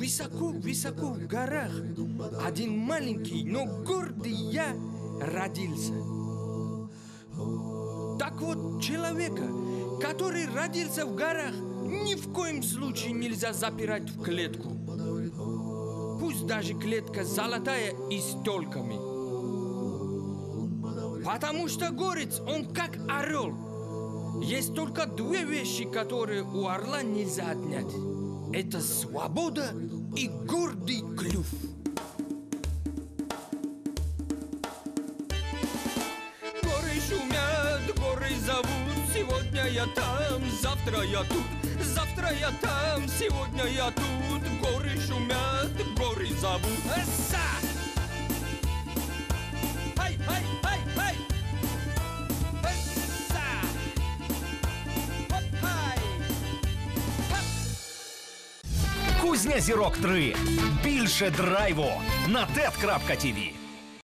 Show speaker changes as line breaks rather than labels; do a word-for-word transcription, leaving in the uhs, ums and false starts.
высоко-высоко в горах один маленький, но гордый я родился. Так вот, человека, который родился в горах, ни в коем случае нельзя запирать в клетку. Пусть даже клетка золотая и с телками. Потому что горец, он как орел. Есть только две вещи, которые у орла нельзя отнять. Это свобода и гордый клюв. Горы шумят, горы зовут. Сегодня я там, завтра я тут. Завтра я там, сегодня я тут. Горы шумят, горы зовут. Эсса! Хай, хай, хай, хай! Эсса! Хоп, хай! Хоп!
Кузня Зірок три. Більше драйву на тет крапка ті ві.